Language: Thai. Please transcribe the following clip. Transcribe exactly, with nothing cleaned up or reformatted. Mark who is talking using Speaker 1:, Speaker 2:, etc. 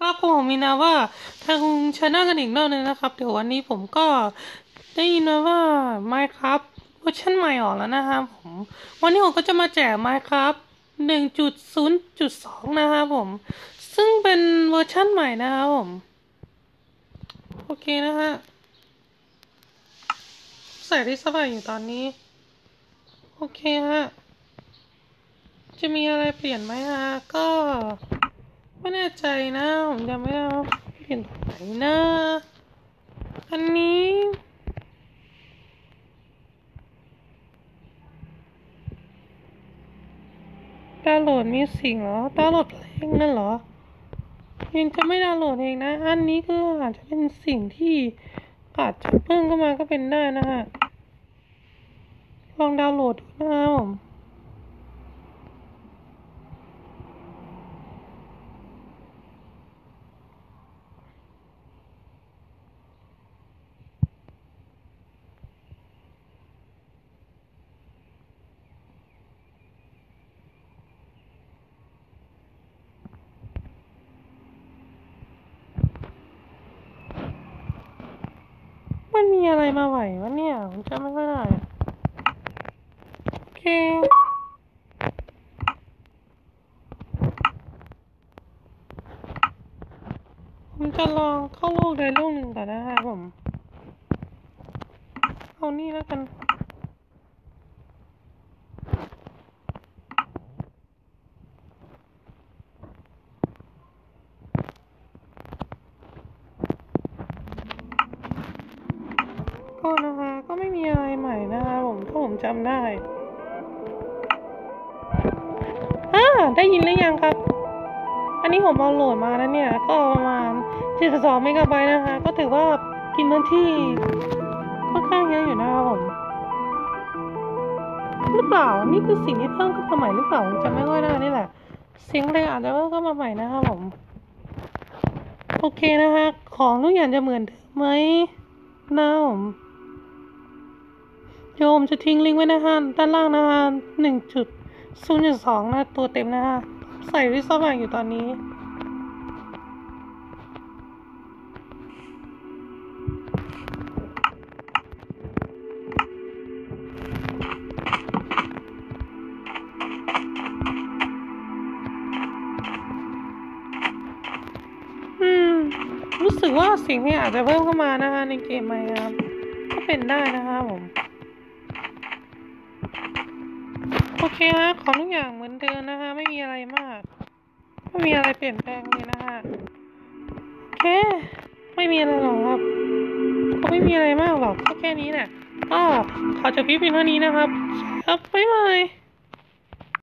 Speaker 1: ครับผมมีนาว่าทางชาแนลกันอีกรอบนึงนะครับเดี๋ยววันนี้ผมก็ได้ยินมาว่า Minecraft เวอร์ชันใหม่ออกแล้วนะครับผมวันนี้ผมก็จะมาแจก Minecraft หนึ่งจุดศูนย์จุดสองนะครับผมซึ่งเป็นเวอร์ชันใหม่นะครับผมโอเคนะฮะใส่ที่สบายอยู่ตอนนี้โอเคฮะจะมีอะไรเปลี่ยนไหมฮะก็ไม่แน่ใจนะผมจำไม่ได้ว่าเปลี่ยนตรงไหนนะอันนี้ดาวน์โหลดมีสิ่งเหรอดาวน์โหลดเพลงนั่นเหรอยังจะไม่ดาวน์โหลดเองนะอันนี้ก็อาจจะเป็นสิ่งที่อาจจะเพิ่มเข้ามาก็เป็นได้นะฮะลองดาวน์โหลดดูนะครับผมมันมีอะไรมาไหววะเนี่ยผมจำไม่ค่อยได้โอเคผมจะลองเข้าโลกใดโลกหนึ่งก่อนนะฮะผมเอานี่แล้วกันก็นะคะก็ไม่มีอะไรใหม่นะคะผมถ้าผมจำได้อ่าได้ยินหรือยังครับอันนี้ผมเอาโหลดมาแล้วเนี่ยก็ประมาณเจ็ดสิบสองเมกะไบต์นะคะก็ถือว่ากินพื้นที่ค่อนข้างเยอะอยู่นะครับผมหรือเปล่านี่คือสิ่งที่เพิ่มเข้ามาใหม่หรือเปล่าผมจำไม่ค่อยได้นี่แหละเสียงเลยอาจจะเพิ่มเข้ามาใหม่นะครับผมโอเคนะคะของทุกอย่างจะเหมือนเดิมไหมนะผมโยมจะทิ้งลิงก์ไว้นะฮะด้านล่างนะฮะหนึ่งจุดศูนย์จุดสองนะตัวเต็มนะฮะใส่ริซอร์อยู่ตอนนี้อืมรู้สึกว่าสิ่งนี้อาจจะเพิ่มเข้ามานะคะในเกมไหมครับก็เป็นได้นะคะผมโอเคฮะของทุกอย่างเหมือนเดิมนะคะไม่มีอะไรมากไม่มีอะไรเปลี่ยนแปลงเลยนะคะโอเคไม่มีอะไรหรอกครับก็ไม่มีอะไรมากหรอกก็แค่นี้แหละก็ขอจบคลิปเพียงเท่านี้นะครับครับบ๊ายบาย